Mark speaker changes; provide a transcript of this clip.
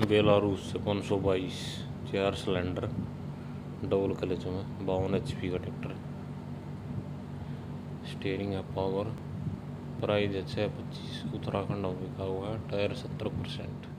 Speaker 1: Belarus से 522 4 cylinder double clutch में 52 HP का ट्रैक्टर है। स्टीयरिंग है पावर। प्राइस है 625। उत्तराखंड में बिका हुआ है। टायर 70%।